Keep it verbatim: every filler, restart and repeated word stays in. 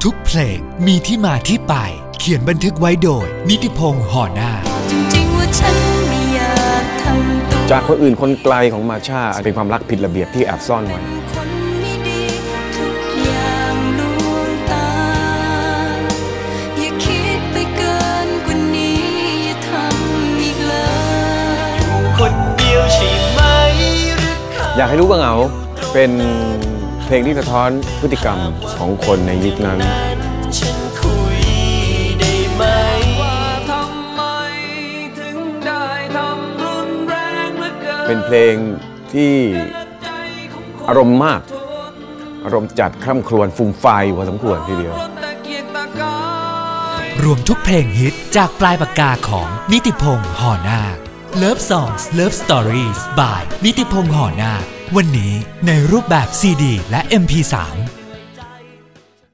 ทุกเพลงมีที่มาที่ไปเขียนบันทึกไว้โดยนิติพงษ์ห่อหน้าจริงๆว่าฉันไม่อยากทำตัวจากคนอื่นคนไกลของมาช่าเป็นความรักผิดระเบียบที่แอบซ่อนไว้อยากให้รู้ว่าเหงาเป็นเพลงที่สะท้อนพฤติกรรมของคนในยุคนั้นเป็นเพลงที่อารมณ์มากอารมณ์จัดคร่ำครวญฟูมไฟพอสมควรทีเดียวรวมทุกเพลงฮิตจากปลายปากกาของนิติพงษ์ห่อหน้า Love Songs Love Stories by นิติพงษ์ห่อหน้าวันนี้ในรูปแบบซีดีและ เอ็ม พี สาม